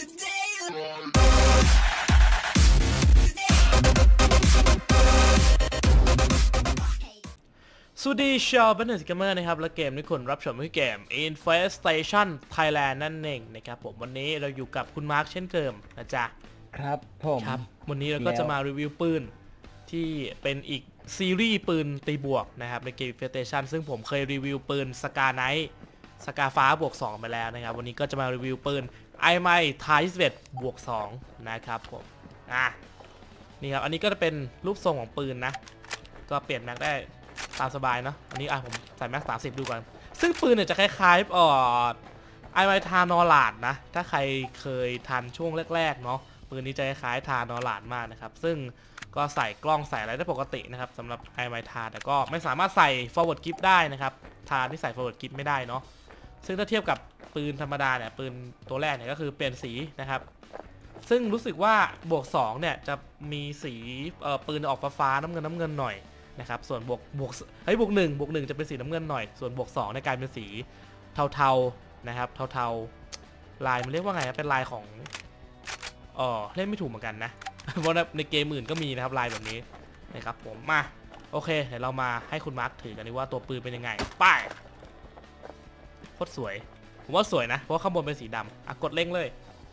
สวัสดีชาวบันเทิงเกมเมอร์นะครับและเกมที่คุณรับชมคือเกม Infestation Thailand นั่นเองนะครับผมวันนี้เราอยู่กับคุณมาร์คเช่นเดิมนะจ๊ะครับผมครับวันนี้เราก็จะมารีวิวปืนที่เป็นอีกซีรีส์ปืนตีบวกนะครับในเกม Infestation ซึ่งผมเคยรีวิวปืนสกาไนท์สกาฟ้าบวก2ไปแล้วนะครับวันนี้ก็จะมารีวิวปืนไอไมทา21บวก2นะครับผมนี่ครับอันนี้ก็จะเป็นรูปทรงของปืนนะก็เปลี่ยนแม็กได้ตามสบายเนาะอันนี้ผมใส่แม็ก30ดูก่อนซึ่งปืนเนี่ยจะคล้ายๆไอไมทานอลาดนะถ้าใครเคยทันช่วงแรกๆเนาะปืนนี้จะคล้ายๆทานอลาดมากนะครับซึ่งก็ใส่กล้องใส่อะไรได้ปกตินะครับสำหรับไอไมทาแต่ก็ไม่สามารถใส่ forward grip ได้นะครับทาที่ใส่ forward grip ไม่ได้เนาะซึ่งถ้าเทียบกับปืนธรรมดาเนี่ยปืนตัวแรกเนี่ยก็คือเปลี่ยนสีนะครับซึ่งรู้สึกว่าบวก2เนี่ยจะมีสีปืนออกฟ้าๆน้ำเงินหน่อยนะครับส่วนบวก1จะเป็นสีน้ำเงินหน่อยส่วนบวก2ในกลายเป็นสีเทาๆนะครับเทาๆลายมันเรียกว่าไงเป็นลายของเล่นไม่ถูกเหมือนกันนะเพราะในเกมอื่นก็มีนะครับลายแบบนี้นะครับผมมาโอเคเดี๋ยวเรามาให้คุณมาร์คถือกันดีว่าตัวปืนเป็นยังไงป้ายโคตรสวยผมว่าสวยนะเพราะข้างบนเป็นสีดำกดเร่งเลย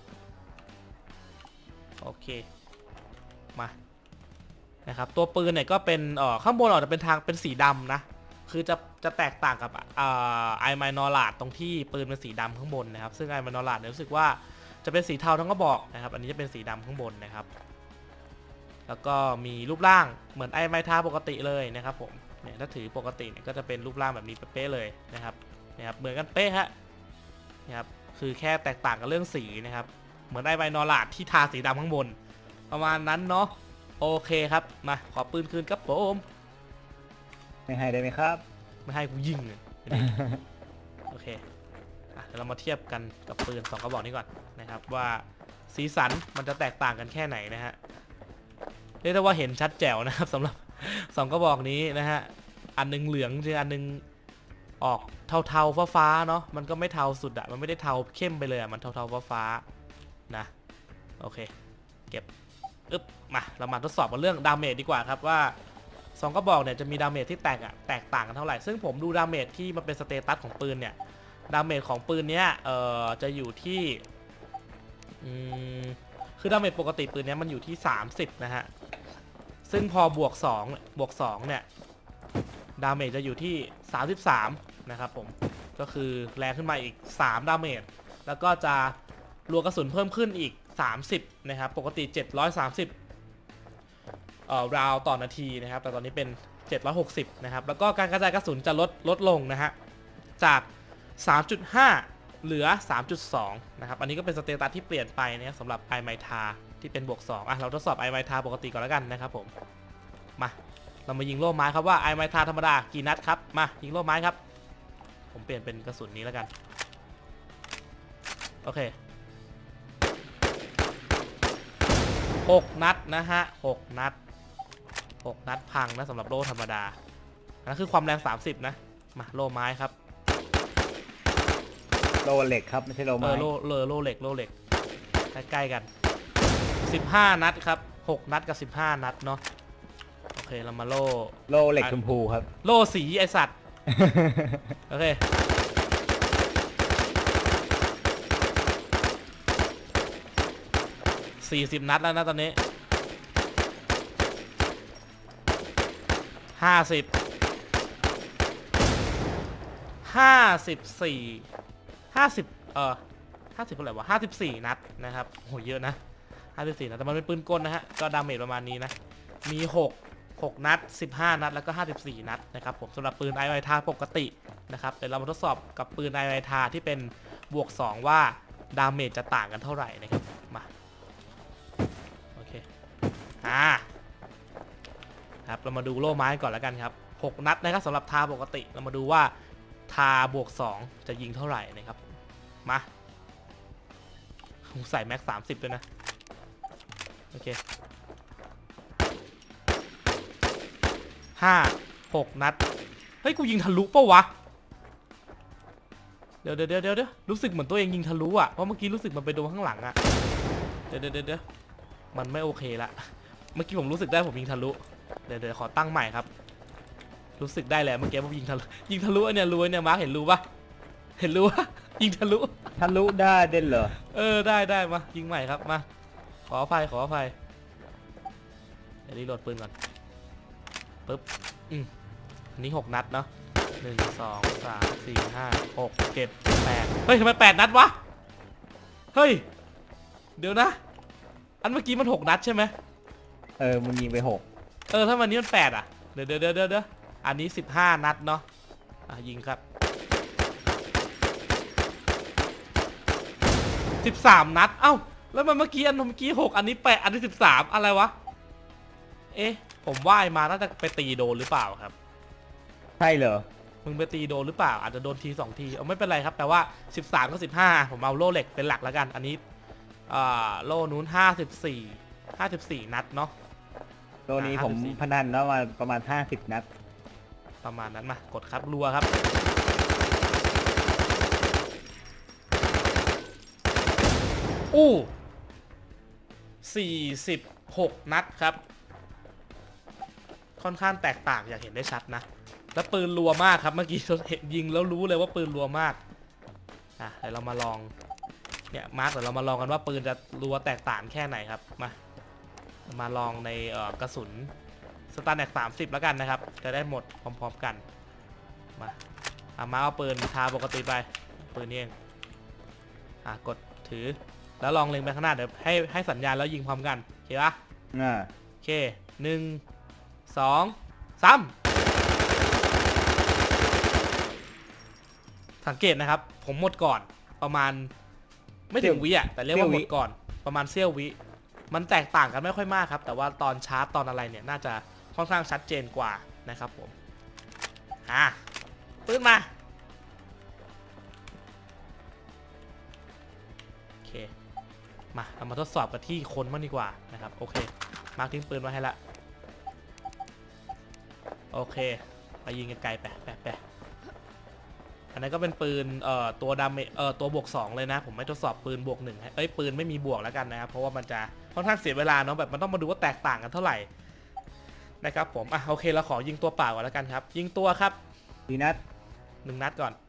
โอเคมานะครับตัวปืนเนี่ยก็เป็นข้างบนออกจะเป็นทางเป็นสีดำนะคือจะแตกต่างกับไอไมนอลาดตรงที่ปืนเป็นสีดำข้างบนนะครับซึ่งไอไมนอลาดเนี่ยรู้สึกว่าจะเป็นสีเทาทั้งกระบอกนะครับอันนี้จะเป็นสีดำข้างบนนะครับแล้วก็มีรูปร่างเหมือนไอไมทาปกติเลยนะครับผมเนี่ยถ้าถือปกติเนี่ยก็จะเป็นรูปร่างแบบนี้เป๊ะเลยนะครับเหมือนกันเป๊ะฮะนะครับคือแค่แตกต่างกับเรื่องสีนะครับเหมือนไอไมนอลาดที่ทาสีดำข้างบนประมาณนั้นเนาะโอเคครับมาขอปืนคืนครับผมไม่ให้ได้ไหมครับไม่ให้กูยิงเลยโอเคเดี๋ยวเรามาเทียบกันกับปืน2กระบอกนี้ก่อนนะครับว่าสีสันมันจะแตกต่างกันแค่ไหนนะฮะเรียกได้ว่าเห็นชัดแจ๋วนะครับสำหรับ2กระบอกนี้นะฮะอันนึงเหลืองอันนึงออกเทาๆฟ้าๆเนาะมันก็ไม่เทาสุดมันไม่ได้เทาเข้มไปเลยมันเทาๆฟ้าๆนะโอเคเก็บมาเรามาทดสอบกันเรื่องดาเมจดีกว่าครับว่า2กระบอกเนี่ยจะมีดาเมจที่แตกต่างกันเท่าไหร่ซึ่งผมดูดาเมจที่มันเป็นสเตตัสของปืนเนี่ยดาเมจของปืนเนี้ยจะอยู่ที่คือดาเมจปกติปืนเนี้ยมันอยู่ที่30นะฮะซึ่งพอบวก2เนี่ยดาเมจจะอยู่ที่33นะครับผมก็คือแรงขึ้นมาอีก3ดาเมจแล้วก็จะรัวกระสุนเพิ่มขึ้นอีก30นะครับปกติ730ราวต่อนาทีนะครับแต่ตอนนี้เป็น760นะครับแล้วก็การกระจายกระสุนจะลดลงนะฮะจาก 3.5 เหลือ 3.2 นะครับอันนี้ก็เป็นสเตตัสที่เปลี่ยนไปนะสำหรับไอไมทาที่เป็นบวก2เราทดสอบไอไมทาปกติก่อนแล้วกันนะครับผมมาเรามายิงโล่ไม้ครับว่าไอไมทาธรรมดากี่นัดครับมายิงโล่ไม้ครับผมเปลี่ยนเป็นกระสุนนี้แล้วกันโอเค6 นัดนะฮะ6 นัดพังนะสำหรับโล่ธรรมดานั่นคือความแรง30นะมาโล่ไม้ครับโลเหล็กครับไม่ใช่โลไม้โล่เหล็กใกล้ๆกัน15 นัดครับ6 นัดกับ15 นัดเนาะโอเคเรามาโล่เหล็กชมพูครับโล่สีไอสัตว์โอเค40 นัดแล้วนะตอนนี้50 เท่าไหร่วะ54 นัดนะครับโหเยอะนะ54นัดแต่มันเป็นปืนกลนะฮะก็ดาเมจประมาณนี้นะมี6 นัด15 นัดแล้วก็54 นัดนะครับผมสำหรับปืนไอไวทาปกตินะครับเดี๋ยวเรามาทดสอบกับปืนไอไวทาที่เป็นบวก2ว่าดาเมจจะต่างกันเท่าไหร่นะครับมาโอเคครับเรามาดูโล่ไม้ก่อนแล้วกันครับ6 นัดนะครับสำหรับทาปกติเรามาดูว่าทาบวก2จะยิงเท่าไหร่นะครับมาใส่แม็ก30ด้วยนะโอเค6 นัดเฮ้ยกูยิงทะลุปะวะเดี๋ยวรู้สึกเหมือนตัวเองยิงทะลุอ่ะเพราะเมื่อกี้รู้สึกมันไปโดนข้างหลังอ่ะเดี๋ยวมันไม่โอเคละเมื่อกี้ผมรู้สึกได้ผมยิงทะลุเดี๋ยวขอตั้งใหม่ครับรู้สึกได้แหละเมื่อกี้ผมยิงทะลุเนี่ยรู้เนี่ยมาร์คเห็นรู้ปะเห็นรู้ปะยิงทะลุได้เด่นเหรอได้มายิงใหม่ครับมาขออภัยเดี๋ยวรีโหลดปืนก่อนปึ๊บอันนี้6 นัดเนาะ1 2 3 4 5 6 7 8เฮ้ยทำไม8 นัดวะเฮ้ยเดี๋ยวนะอันเมื่อกี้มัน6 นัดใช่ไหมมึงยิงไป6 ถ้ามันนี้มัน8อ่ะเดี๋ยวอันนี้15 นัดเนาะยิงครับ13 นัดเอ้าแล้วมันเมื่อกี้6อันนี้8อันนี้13อะไรวะผมว่ายมาน่าจะไปตีโดนหรือเปล่าครับใช่เหรอมึงไปตีโดนหรือเปล่าอาจจะโดนที2 ทีไม่เป็นไรครับแต่ว่า13กับ15ผมเอาโล่เหล็กเป็นหลักแล้วกันอันนี้โล่นู้น54 นัดเนาะโล่นี้ผมพนันแล้วมาประมาณ50 นัดประมาณนั้นมากดครับรัวครับ46 นัดครับค่อนข้างแตกต่างอย่างเห็นได้ชัดนะแล้วปืนรัวมากครับเมื่อกี้เห็นยิงแล้วรู้เลยว่าปืนรัวมากเดี๋ยวเรามาลองเนี่ยมาร์คเดี๋ยวเรามาลองกันว่าปืนจะรัวแตกต่างแค่ไหนครับมาลองในกระสุนสตาร์แน็ก30แล้วกันนะครับจะได้หมดพร้อมๆกันมาเอาปืนทาปกติไปปืนนี่เองกดถือแล้วลองเล็งไปข้างหน้าเดี๋ยวให้สัญญาณแล้วยิงพร้อมกันโอเคปะโอเค1 2 3สังเกตนะครับผมหมดก่อนประมาณไม่ถึงวิแต่เรียกว่าหมดก่อนประมาณเสี้ยววิมันแตกต่างกันไม่ค่อยมากครับแต่ว่าตอนชาร์จตอนอะไรเนี่ยน่าจะค่อนข้างชัดเจนกว่านะครับผมปืนมาโอเคเรามาทดสอบกันที่คนมั่งดีกว่านะครับโอเคมาร์คทิ้งปืนมาให้ละโอเคไปยิงไกลๆไปอันนั้นก็เป็นปืนตัวดาเมจตัวบวก2เลยนะผมไม่ทดสอบปืนบวก1ปืนไม่มีบวกแล้วกันนะครับเพราะว่ามันจะค่อนข้างเสียเวลาเนาะแบบมันต้องมาดูว่าแตกต่างกันเท่าไหร่นะครับผมโอเคเราขอยิงตัวเปล่าก่อนแล้วกันครับยิงตัวครับ 1 นัด 1 นัดก่อน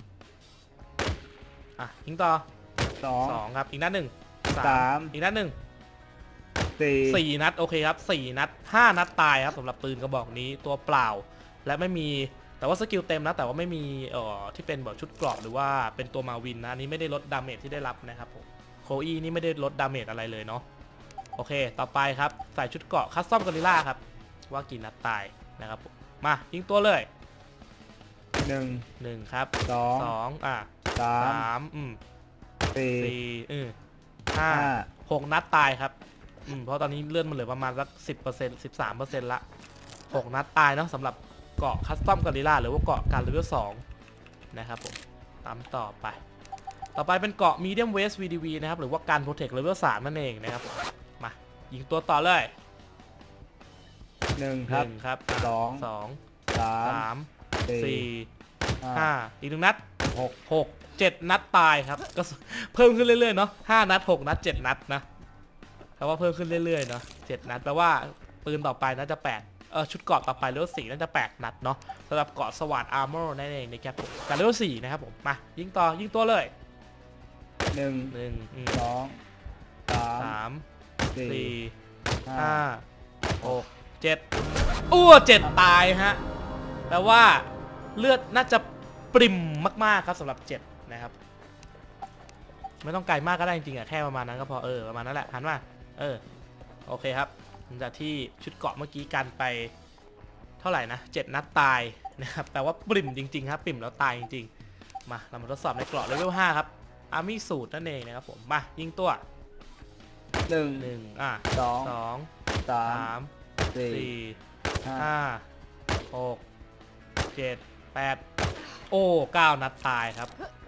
ยิงต่อ2ครับอีกนัด1 3อีกนัด1 4นัดโอเคครับ4 นัด5 นัดตายครับสำหรับปืนกระบอกนี้ตัวเปล่าและไม่มีแต่ว่าสกิลเต็มนะแต่ว่าไม่มีที่เป็นแบบชุดเกราะหรือว่าเป็นตัวมาวินนะอันนี้ไม่ได้ลดดาเมจที่ได้รับนะครับผมโคอีนี่ไม่ได้ลดดาเมจอะไรเลยเนาะโอเคต่อไปครับใส่ชุดเกราะคัสตอมกอริลล่าครับว่ากี่นัดตายนะครับมายิงตัวเลย1ครับ23 4 5 6 นัดตายครับเพราะตอนนี้เลื่อนมันเหลือประมาณสัก10% 13% ละ6 นัดตายเนาะสำหรับเกาะคัสตอมกอริลล่าหรือว่าเกาะการเลเวล2นะครับผมตามต่อไปเป็นเกาะมีเดียมเวส VDV นะครับหรือว่าการโปรเทคเลเวล3นั่นเองนะครับมายิงตัวต่อเลย 1ครับ2 3 4 5อีก1 นัด6 7 นัดตายครับก็เพิ่มขึ้นเรื่อยๆเนาะ5 นัด6 นัด 7 นัดนะแปลว่าเพิ่มขึ้นเรื่อยๆเนาะ7 นัดแปลว่าปืนต่อไปน่าจะ8ชุดเกาะต่อไปเลเวล4น่าจะ8 นัดเนาะสำหรับเกาะสวัสดอาร์เมอร์นั่นเองนะครับผมการเลเวล4นะครับผมมายิงตัวเลย1 2 3 4 5 6 7 7 ตายฮะแปลว่าเลือดน่าจะปริ่มมากๆครับสำหรับ7นะครับไม่ต้องไกลมากก็ได้จริงๆแค่ประมาณนั้นก็พอประมาณนั้นแหละหันมาโอเคครับจากที่ชุดเกาะเมื่อกี้กันไปเท่าไหร่นะ7 นัดตายนะครับแปลว่าปริ่มจริงๆครับปริ่มแล้วตายจริงๆมาเรามาทดสอบในเกราะเลเวล5ครับอาร์มี่สูตรนั่นเองนะครับผมมายิงตัว1 2 3 4 5 6 7 8 9 นัดตายครับ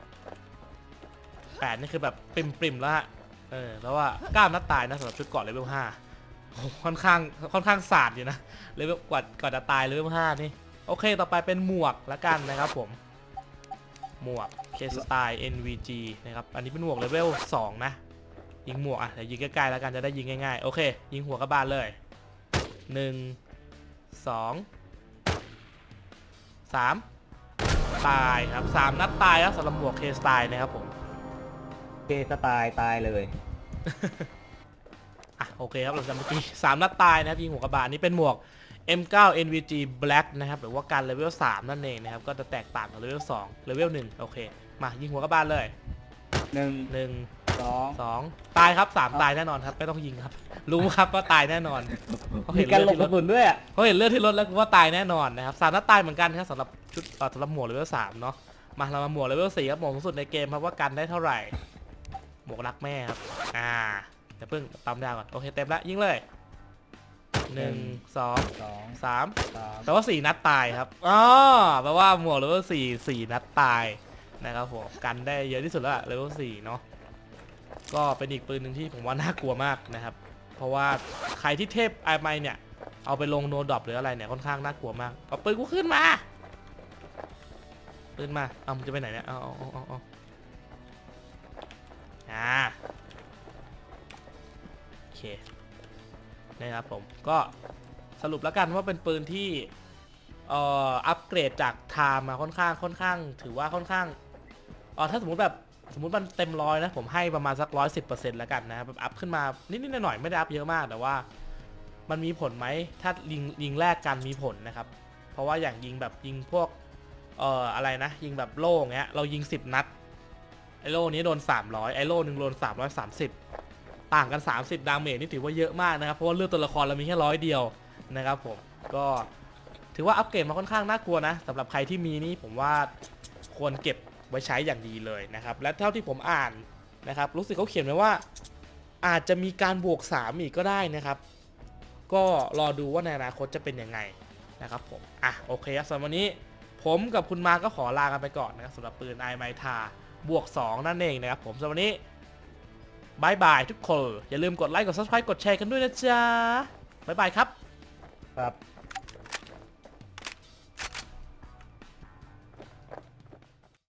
8นี่คือแบบปริ่มแล้วฮะแล้วว่า9 นัดตายนะสำหรับชุดเกราะเลเวล5ค่อนข้างศาสตร์อยู่นะเลเวลก่อนจะตายเลเวล5นี่โอเคต่อไปเป็นหมวกละกันนะครับผมหมวกเคสไตล์ NVG นะครับอันนี้เป็นหมวกเลเวล2นะยิงหมวกอ่ะเดี๋ยวยิงใกล้ๆแล้วกันจะได้ยิงง่ายๆโอเคยิงหัวกระบาลเลย1 2 3ตายครับ3นัดตายแล้วสำหรับหมวกเคสไตล์นะครับผมเคสไตล์ตายเลยอ่ะโอเคครับเราจะเมื่อกี้3นัดตายนะครับยิงหัวกระบาลนี่เป็นหมวก M9 NVG Black นะครับหรือว่าการเลเวล3นั่นเองนะครับก็จะแตกต่างกับเลเวล2เลเวล1โอเคมายิงหัวกระบาลเลย1 2ตายครับ3ตายแน่นอนครับไม่ต้องยิงครับรู้ครับว่าตายแน่นอนมีการหลบกระสุนด้วยอ่ะเขาเห็นเลือดที่รถแล้วกูว่าตายแน่นอนนะครับ3นัดตายเหมือนกันครับสำหรับชุดสำหรับหมวกเลเวล3เนาะมาเรามาหมวกเลเวล4ครับหมวกสูงสุดในเกมครับว่ากันได้เท่าไหร่หมวกรักแม่ครับเดี๋ยวเพิ่งปั๊มดาวก่อนโอเคเต็มแล้วยิงเลย1 2 3แปลว่า4นัดตายครับอ๋อแปลว่าหมวกเลเวล4นัดตายนะครับผมกันได้เยอะที่สุดแล้วเลเวล4เนาะก็เป็นอีกปืนหนึ่งที่ผมว่าน่ากลัวมากนะครับเพราะว่าใครที่เทพไอไมเนี่ยเอาไปลงโนดรอปหรืออะไรเนี่ยค่อนข้างน่ากลัวมากเอาปืนกูขึ้นมาปืนมาเอามึงจะไปไหนเนี่ยเอาโอเคนะครับผมก็สรุปแล้วกันว่าเป็นปืนที่อัปเกรดจากไทม์มาค่อนข้างถือว่าค่อนข้างถ้าสมมติมันเต็มร้อยนะผมให้ประมาณสัก110%แล้วกันนะแบบอัพขึ้นมานิดๆหน่อยๆไม่ได้อัพเยอะมากแต่ว่ามันมีผลไหมถ้ายิงแรกกันมีผลนะครับเพราะว่าอย่างยิงพวกอะไรนะยิงแบบโล่เงี้ยเรายิง10นัดไอโล่นี้โดน300ไอโล่นึงโดน330ต่างกัน30ดาเมจนี่ถือว่าเยอะมากนะครับเพราะว่าเลือดตัวละครเรามีแค่100เดียวนะครับผมก็ถือว่าอัปเกรดมาค่อนข้างน่ากลัวนะสำหรับใครที่มีนี่ผมว่าควรเก็บไว้ใช้อย่างดีเลยนะครับและเท่าที่ผมอ่านนะครับรู้สึกเขาเขียนไว้ว่าอาจจะมีการบวก3อีกก็ได้นะครับก็รอดูว่าในอนาคตจะเป็นยังไงนะครับผมโอเคครับสำหรับวันนี้ผมกับคุณมาก็ขอลากันไปก่อนนะครับสำหรับปืนไอไมทาบวก2นั่นเองนะครับผมสำหรับวันนี้บายบายทุกคนอย่าลืมกดไลค์กด Subscribe กดแชร์กันด้วยนะจ๊ะบายบายครับ